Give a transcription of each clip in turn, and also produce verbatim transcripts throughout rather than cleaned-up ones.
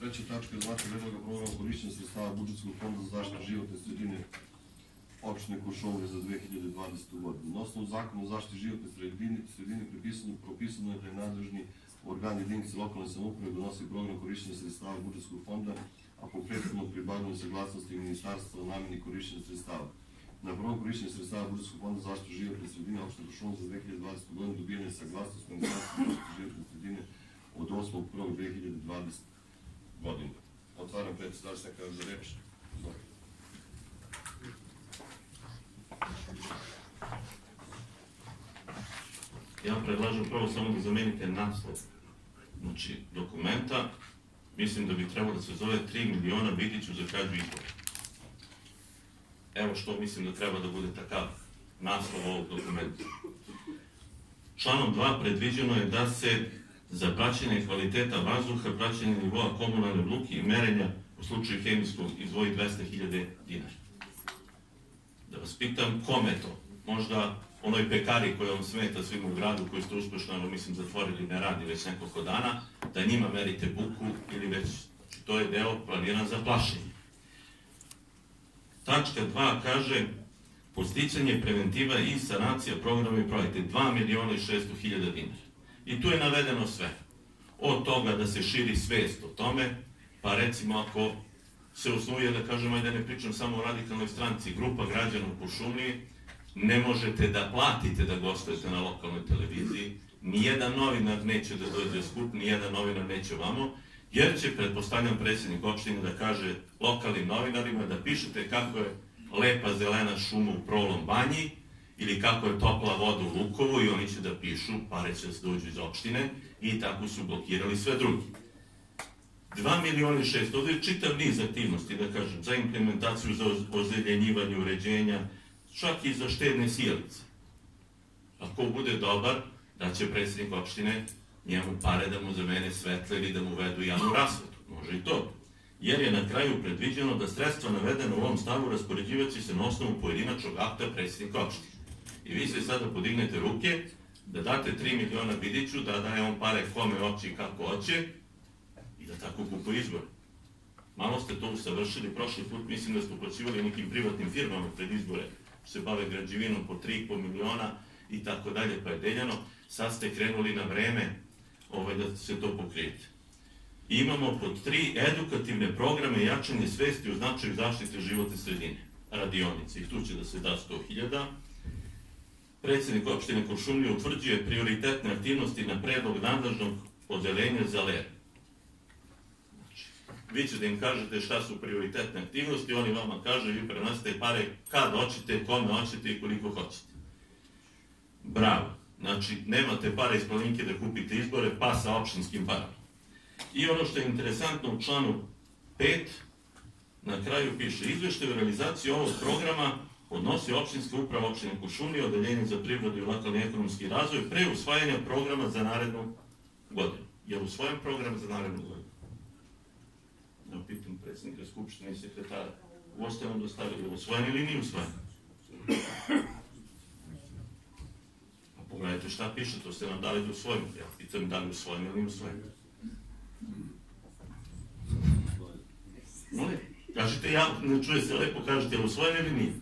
Treća tačka je znate predloga programa korišćenja sredstava budžetskog fonda za zaštitu životne sredine opštine Kuršumlija za dve hiljade dvadesetu godinu. Na osnovu zakona o zaštiti životne sredine, sredine propisano je da je nadležni organ jedinice lokalne samouprave donosi program korišćenja sredstava budžetskog fonda, a po prethodnom pribavljanju saglasnosti ministarstva o nameni korišćenja sredstava. Na program korišćenja sredstava budžetskog fonda za zaštitu životne sredine opštine Kuršumlija za dve hiljade dvadesetu godinu dobijena je saglasnost ministarstva za zaštitu životne sredine od osmog prvog dve hiljade dvadesete godine. Otvaram pretres, da li se nekada za reč? Ja predlažem prvo samo da zamenite naslov, znači dokumenta, mislim da bi trebalo da se zove tri miliona Vidiću za krađu izbora. Evo što mislim da treba da bude takav naslov ovog dokumenta. Članom dva predviđeno je da se za praćenje kvaliteta vazduha, praćenje nivoa komunalne buke i merenja u slučaju hemijskog izdvoji dvesta hiljada dinara. Da vas pitam kome to? Možda onoj pekari koja vam smeta svima u gradu, koji ste uspešno, mislim, zatvorili, ne radi već nekoliko dana, da njima merite buku ili već to je deo planiran za plašenje. Tačka dva kaže podsticanje preventiva i sanacija programa i projekte dva miliona i šesto hiljada dinara. I tu je navedeno sve. Od toga da se širi svest o tome, pa recimo ako se osnuje, da kažem, ajde ne pričam samo o radikalnoj stranci, grupa građana u Kuršumliji, ne možete da platite da gostujete na lokalnoj televiziji, nijedan novinar neće da dođe skup, nijedan novinar neće vamo, jer će, pretpostavljam, predsjednik opštine da kaže lokalnim novinarima da pišete kako je lepa zelena šuma u Prolom banji, ili kako je topla voda u Lukovu i oni će da pišu, pare će da dođu iz opštine i tako su blokirali sve drugi. dva miliona i šest, ovdje je čitav niz aktivnosti, da kažem, za implementaciju, za ozeljenjivanje, uređenja, čak i za štedne sjelice. Ako bude dobar, da će predsjednik opštine njemu pare da mu zamene svetle ili da mu vedu javnu rasvetu. Može i to. Jer je na kraju predviđeno da sredstva navedena u ovom stavu raspoređivaće se na osnovu pojedinačnog akta predsjednika opštine. I vi se sada podignete ruke da date tri miliona Vidiću, da daje on pare kome hoće i kako hoće i da tako kupuje izbore. Malo ste to usavršili, prošli put mislim da ste uplaćivali nekim privatnim firmama pred izbore, se bave građevinom po tri i po miliona i tako dalje, pa je deljano. Sad ste krenuli na vreme da se to pokrijete. Imamo pod tri edukativne programe i jačanje svesti o značaju zaštite životne sredine, radionice, i tu će da se da sto hiljada. Predsjednik opštine Kuršumlija utvrđuje prioritetne aktivnosti na predlog nadležnog odeljenja za L E R. Znači, vi ćete im kažete šta su prioritetne aktivnosti, oni vama kažu i vi prenosite pare kad hoćete, kome hoćete i koliko hoćete. Bravo. Znači, nemate pare iz Planinke da kupite izbore, pa sa opštinskim parama. I ono što je interesantno u članu pet, na kraju piše izveštaj o realizaciji ovog programa podnosi opštinska uprava opštine Kuršumlija, odeljenje za privredu i lokalni ekonomski razvoj, pre usvajanja programa za narednu godinu. Je li usvojen program za narednu godinu? Ja pitam predsjednika Skupštine i sekretara. Ovo ste vam dostavili, je li usvojen ili nije usvojen? Pa pogledajte šta piše, to ste nam dali da usvojimo. Ja pitam da li usvojen ili nije usvojen. Molim, kažete ja, ne čuje se lepo, kažete je li usvojen ili nije?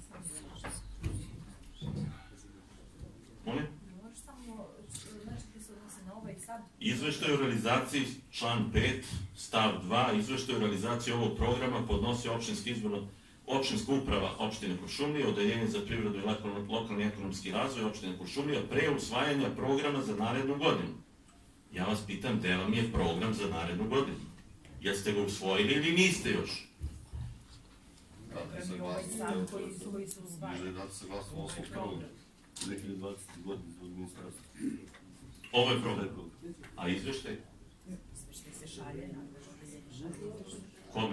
Molim? Izveštaj o realizaciji, član pet, stav dva, izveštaj o realizaciji ovog programa podnosi opštinska uprava opštine Kuršumlija, odeljenje za privredu i lokalni ekonomski razvoj opštine Kuršumlija, pre usvajanja programa za narednu godinu. Ja vas pitam, gde vam je program za narednu godinu? Jeste ga usvojili ili niste još? Date saglasnost osmog prvog dve hiljade dvadesete godine od ministarstva. Ovo je program. A izveštaj? Izveštaj se šalje na kome?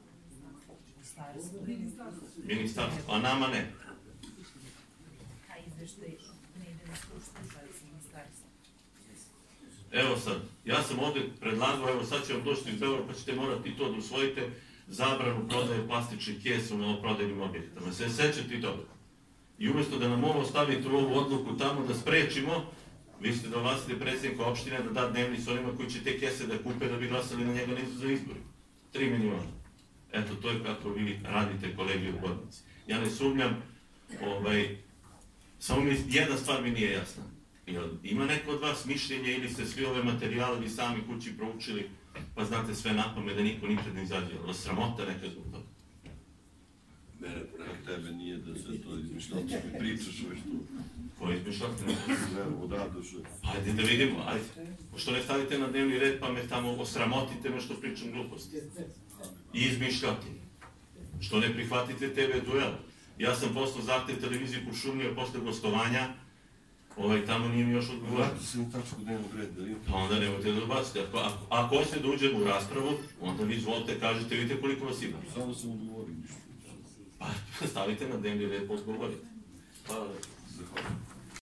Ministarstvo. A nama ne? A izveštaj ne ide na skupštinu, šalje se ministarstvo. Evo sad, ja sam ovde predlagao, evo sad će vam doći iz Beograda, pa ćete morati to da usvojite, zabranu prodaje plastičnih kesa u maloprodajnim objektama. Se sećate i toga. I umjesto da nam ovo stavite u ovu odluku tamo da sprečimo, Vi ste dovlasili predsjednika opštine da da dnevnicu onima koji će te kese da kupe da bi glasali na njega za izbori. Tri miliona. Eto, to je kako vi radite, kolegi odbornici. Ja ne sumnjam, ovaj, samo mi jedna stvar mi nije jasna. Ima neko od vas mišljenje ili ste svi ove materijale vi sami kući proučili, pa znate sve napame da niko nikad ne izađe. Ali sramota neka zbog toga. Mene preko tebe nije da se to izmišljati, mi pričaš ove što... Ko je izmišljati? Ne, odrado što... Ajde da vidimo, ajde. Što ne stavite na dnevni red pa me tamo osramotite me što pričam gluposti. I izmišljati. Što ne prihvatite tebe duel. Ja sam poslao zahtev televiziji Kuršumlija posle gostovanja, ovaj, tamo nije mi još odgovorio. Vrati se na tačku dnevnog reda. Pa onda nemojte da odbacite. Ako, ako, ako hoćete da uđemo u raspravu, onda vi izvolite, kažete, vidite koliko vas ima. Samo sam odgovorio ništa. Pa stavite na dnevni red, pa odgovorite. Hvala. Zahvaljujem.